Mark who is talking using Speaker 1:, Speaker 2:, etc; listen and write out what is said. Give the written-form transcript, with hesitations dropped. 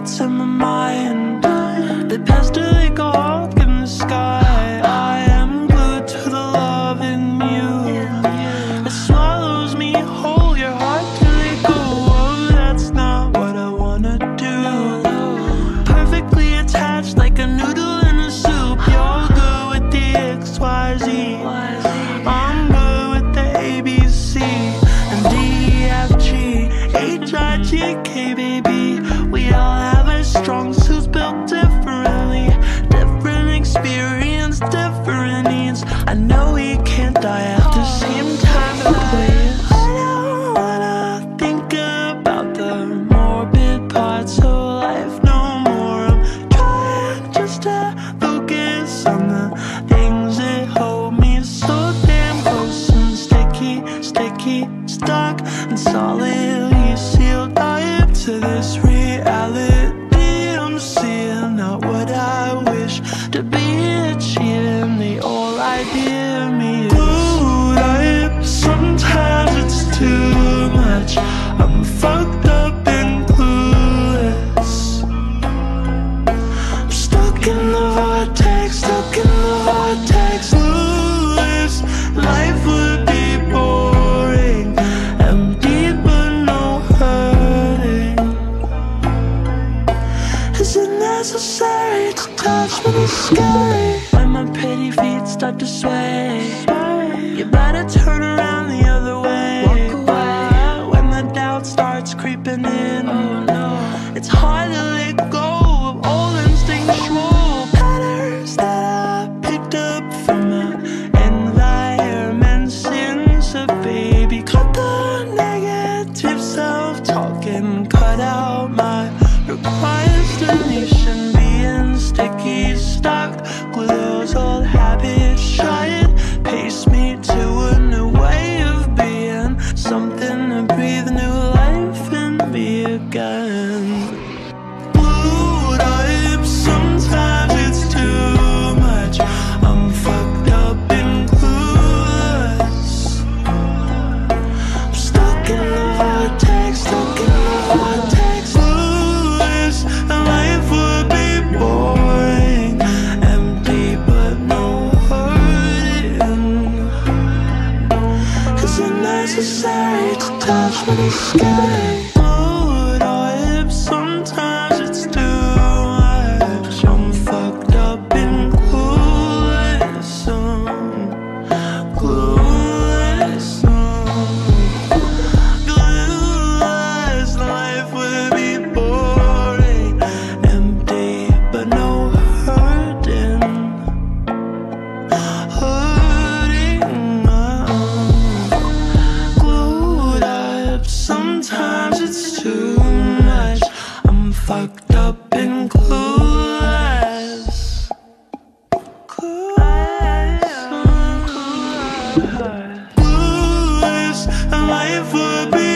Speaker 1: thoughts in my mind. They pester like a hawk in the sky. I am glued to the love in you. It swallows me whole, your heart to let go. Oh, that's not what I wanna do. Perfectly attached like a noodle in a soup. You're good with the XYZ. I'm good with the ABC and DFG, HIJK, baby. We all have our strong suits built differently, different experience, different needs. I know we can't die at the same time, but please, I don't wanna think about the morbid parts of life no more. I'm trying just to focus on the things that hold me so damn close and sticky, stuck and solidly sealed. I am to this reality I'm seeing, not what I wish to be achieving. The whole idea of me is glued up. Sometimes it's too much. I'm fucked up and clueless. I'm stuck in the vortex, stuck in the vortex. Clueless, life would be boring, empty but no hurting. Is it necessary to touch when it's scary? When my pretty feet start to sway, you better turn around the other way. Walk away. When the doubt starts creeping in, oh no, it's hard to let go of old instinctual patterns that I picked up from my environment since a baby. Cut the negative self-talk and cut out my procrastination. Being sticky, stuck with those old habits, try and pace me to a new way of being, something to breathe new life in me again. Glued up, sometimes it's too much. I'm fucked up and clueless. I'm stuck in the vortex, stuck in the vortex. Clueless, and life would be boring, empty but no hurting. Is it necessary to touch when it's scary? Glued up, sometimes it's too much. I'm fucked up and clueless, clueless, clueless. Life would be boring, empty but no hurting, glued up. Sometimes it's too much. I'm fucked up and clueless, clueless, and life would be